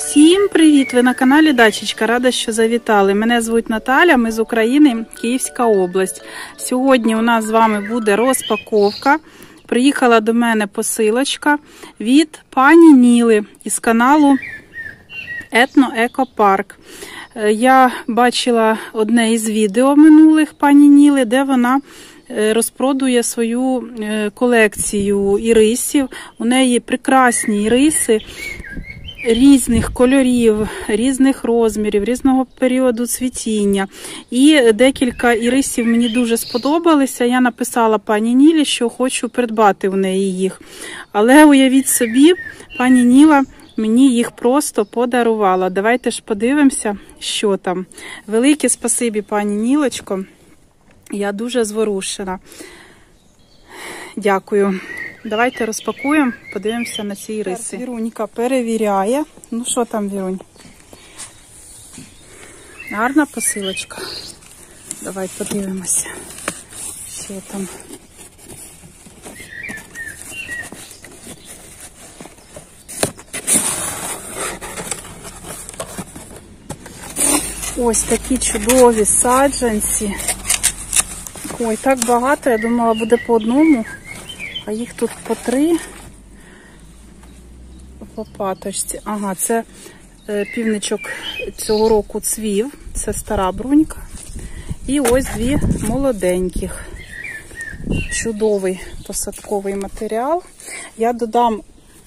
Всім привіт! Ви на каналі Дачечка. Рада, що завітали. Мене звуть Наталя, ми з України, Київська область. Сьогодні у нас з вами буде розпаковка. Приїхала до мене посилочка від пані Ніли із каналу Етно-Екопарк. Я бачила одне із відео минулих пані Ніли, де вона розпродує свою колекцію ірисів. У неї прекрасні іриси різних кольорів, різних розмірів, різного періоду цвітіння. І декілька ірисів мені дуже сподобалися. Я написала пані Нілі, що хочу придбати в неї їх. Але уявіть собі, пані Ніла мені їх просто подарувала. Давайте ж подивимося, що там. Велике спасибі, пані Нілочко. Я дуже зворушена. Дякую. Давайте розпакуємо, подивимося на ці іриси. Вірунька перевіряє. Ну що там, Вірунь? Гарна посилочка. Давай подивимося, що там. Ось такі чудові саджанці. Ой, так багато, я думала, буде по одному. А їх тут по 3 по паточці. Ага, це півничок цього року цвів. Це стара брунька. І ось 2 молоденьких. Чудовий посадковий матеріал. Я додам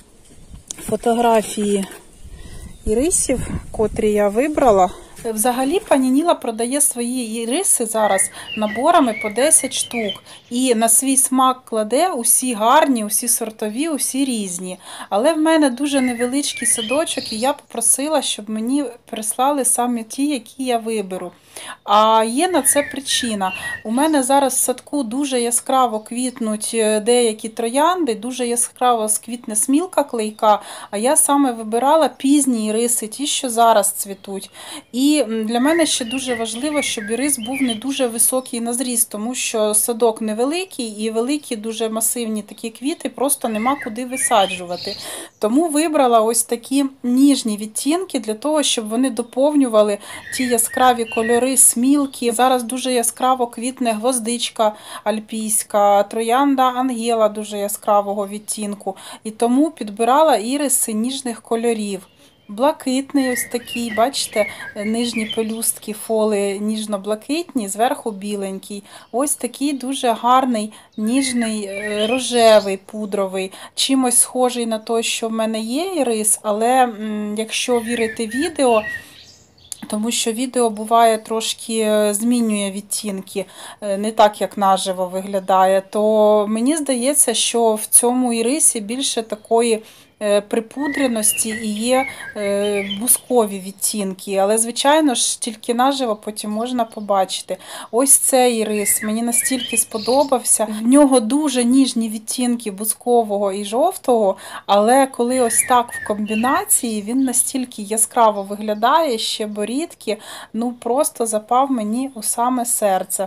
фотографії ірисів, котрі я вибрала. Взагалі, пані Ніла продає свої іриси зараз наборами по 10 штук. І на свій смак кладе усі гарні, усі сортові, усі різні. Але в мене дуже невеличкий садочок, і я попросила, щоб мені прислали саме ті, які я виберу. А є на це причина. У мене зараз в садку дуже яскраво квітнуть деякі троянди, дуже яскраво сквітне смілка клейка, а я саме вибирала пізні іриси, ті, що зараз цвітуть. І для мене ще дуже важливо, щоб ірис був не дуже високий на зріст, тому що садок невеликий і великі, дуже масивні такі квіти просто нема куди висаджувати. Тому вибрала ось такі ніжні відтінки для того, щоб вони доповнювали ті яскраві кольори смілки. Зараз дуже яскраво квітне гвоздичка альпійська, троянда Ангела дуже яскравого відтінку. І тому підбирала іриси ніжних кольорів. Блакитний ось такий, бачите, нижні пелюстки фоли ніжно-блакитні, зверху біленький. Ось такий дуже гарний, ніжний, рожевий, пудровий. Чимось схожий на той, що в мене є ірис, але якщо вірити відео, тому що відео буває трошки змінює відтінки, не так, як наживо виглядає, то мені здається, що в цьому ірисі більше такої припудреності і є бускові відтінки. Але, звичайно ж, тільки наживо потім можна побачити. Ось цей ірис мені настільки сподобався. В нього дуже ніжні відтінки бускового і жовтого, але коли ось так в комбінації, він настільки яскраво виглядає, ще борідки, ну просто запав мені у саме серце.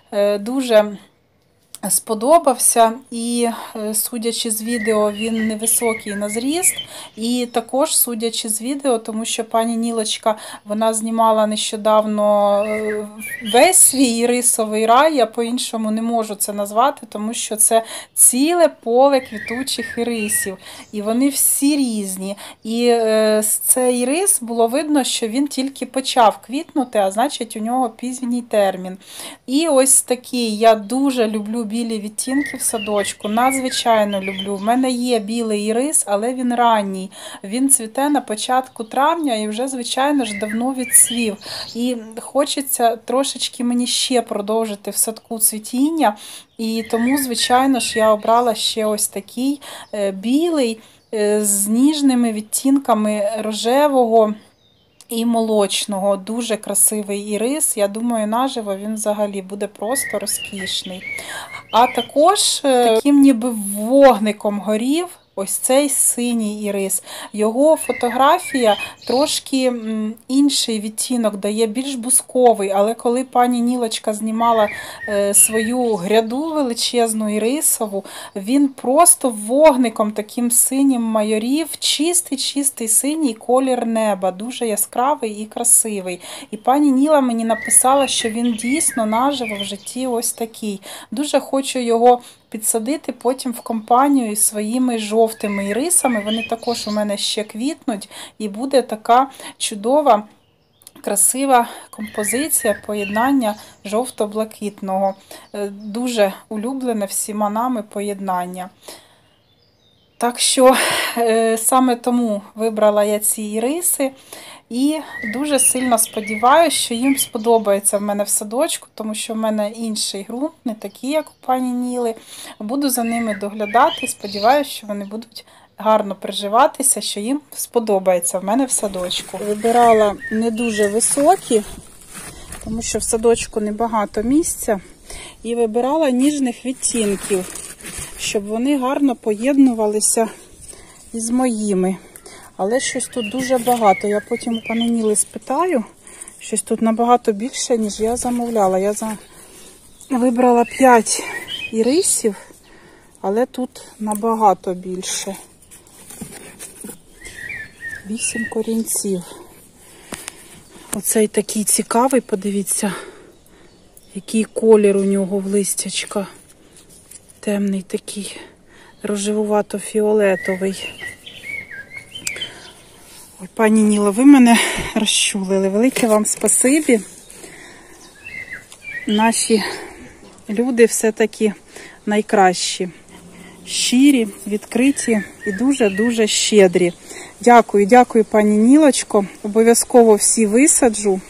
Дуже сподобався, і судячи з відео, він невисокий на зріст, і також судячи з відео, тому що пані Нілочка, вона знімала нещодавно весь свій ірисовий рай, я по-іншому не можу це назвати, тому що це ціле поле квітучих ірисів, і вони всі різні, і з цей ірис було видно, що він тільки почав квітнути, а значить у нього пізній термін. І ось такий, я дуже люблю білі відтінки в садочку, надзвичайно люблю. В мене є білий ірис, але він ранній. Він цвіте на початку травня і вже, звичайно ж, давно відцвів. І хочеться трошечки мені ще продовжити в садку цвітіння. І тому, звичайно ж, я обрала ще ось такий білий з ніжними відтінками рожевого і молочного. Дуже красивий ірис. Я думаю, наживо він взагалі буде просто розкішний. А також таким ніби вогником горів ось цей синій ірис. Його фотографія трошки інший відтінок дає, більш бусковий, але коли пані Нілочка знімала свою гряду величезну ірисову, він просто вогником таким синім майорів, чистий синій колір неба, дуже яскравий і красивий. І пані Ніла мені написала, що він дійсно наживо в житті ось такий. Дуже хочу його підсадити потім в компанію із своїми жовтими ірисами. Вони також у мене ще квітнуть, і буде така чудова, красива композиція, поєднання жовто-блакитного. Дуже улюблене всіма нами поєднання. Так що саме тому вибрала я ці іриси. І дуже сильно сподіваюся, що їм сподобається в мене в садочку, тому що в мене інший ґрунт, не такий, як у пані Ніли. Буду за ними доглядати, сподіваюся, що вони будуть гарно приживатися, що їм сподобається в мене в садочку. Вибирала не дуже високі, тому що в садочку небагато місця. І вибирала ніжних відтінків, щоб вони гарно поєднувалися із моїми. Але щось тут дуже багато. Я потім у пані Ніли спитаю. Щось тут набагато більше, ніж я замовляла. Я вибрала 5 ірисів, але тут набагато більше. 8 корінців. Оцей такий цікавий, подивіться, який колір у нього в листячка. Темний такий, рожевувато-фіолетовий. Ой, пані Ніла, ви мене розчулили. Велике вам спасибі. Наші люди все-таки найкращі. Щирі, відкриті і дуже-дуже щедрі. Дякую, дякую, пані Нілочко. Обов'язково всі висаджу.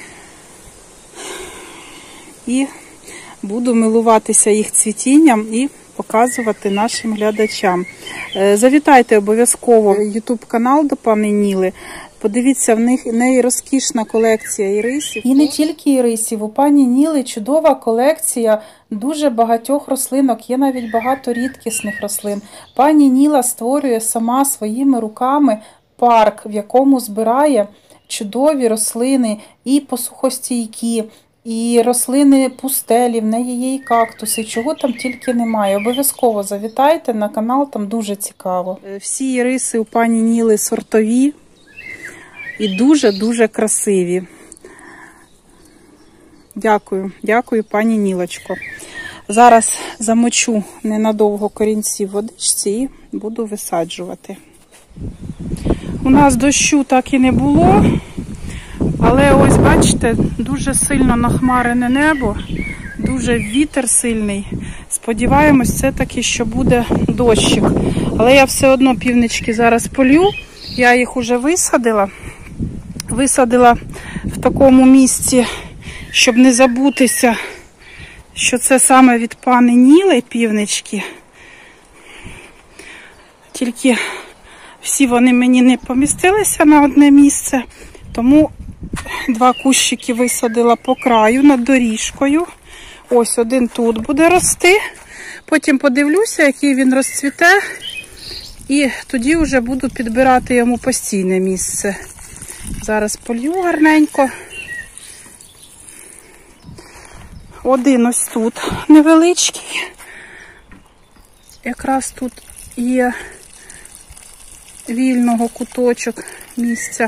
І буду милуватися їх цвітінням і показувати нашим глядачам. Завітайте обов'язково в YouTube-канал до пані Ніли. Подивіться, в неї розкішна колекція ірисів. І не тільки ірисів. У пані Ніли чудова колекція дуже багатьох рослинок. Є навіть багато рідкісних рослин. Пані Ніла створює сама своїми руками парк, в якому збирає чудові рослини і посухостійкі, і рослини пустелі, в неї є і кактуси, чого там тільки немає. Обов'язково завітайте на канал, там дуже цікаво. Всі іриси у пані Ніли сортові і дуже-дуже красиві. Дякую, дякую, пані Нілочко. Зараз замочу ненадовго корінці в водичці і буду висаджувати. У нас дощу так і не було. Але ось, бачите, дуже сильно нахмарене небо, дуже вітер сильний. Сподіваємось все-таки, що буде дощик. Але я все одно півнички зараз полью. Я їх уже висадила. Висадила в такому місці, щоб не забутися, що це саме від пані Ніли півнички. Тільки всі вони мені не помістилися на одне місце, тому 2 кущики висадила по краю над доріжкою. Ось один тут буде рости. Потім подивлюся, який він розцвіте. І тоді вже буду підбирати йому постійне місце. Зараз полью гарненько. Один ось тут невеличкий. Якраз тут є вільного куточок місця.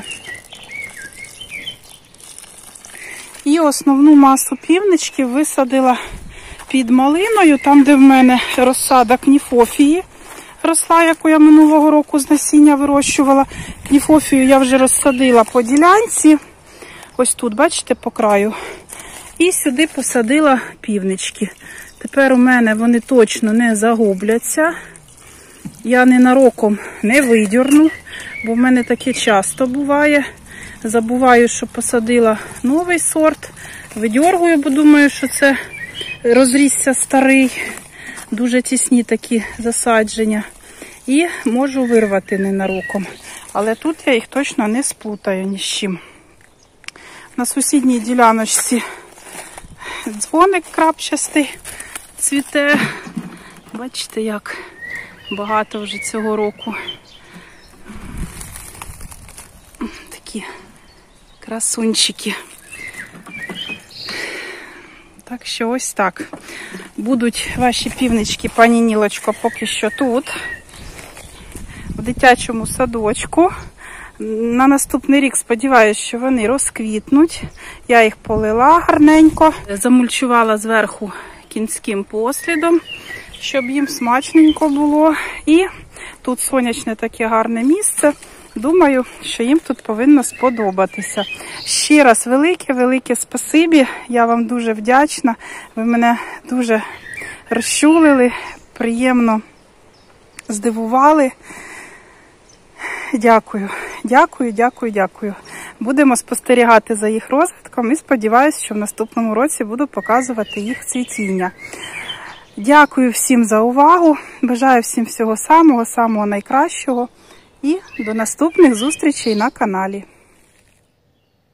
І основну масу півничків висадила під малиною, там, де в мене розсада кніфофії росла, яку я минулого року з насіння вирощувала. Кніфофію я вже розсадила по ділянці, ось тут, бачите, по краю. І сюди посадила півнички. Тепер у мене вони точно не загубляться. Я ненароком не видірну, бо в мене таке часто буває. Забуваю, що посадила новий сорт. Видьоргую, бо думаю, що це розрісся старий. Дуже тісні такі засадження. І можу вирвати ненароком. Але тут я їх точно не сплутаю ні з чим. На сусідній діляночці дзвоник крапчастий цвіте. Бачите, як Багато вже цього року. Такі красунчики. Так що ось так. Будуть ваші півнички, пані Нілочко, поки що тут, в дитячому садочку. На наступний рік сподіваюся, що вони розквітнуть. Я їх полила гарненько, замульчувала зверху кінським послідом, щоб їм смачненько було. І тут сонячне таке гарне місце. Думаю, що їм тут повинно сподобатися. Ще раз велике спасибі. Я вам дуже вдячна. Ви мене дуже розчулили, приємно здивували. Дякую. Будемо спостерігати за їх розвитком і сподіваюся, що в наступному році буду показувати їх цвітіння. Дякую всім за увагу. Бажаю всім всього самого найкращого. І до наступних зустрічей на каналі.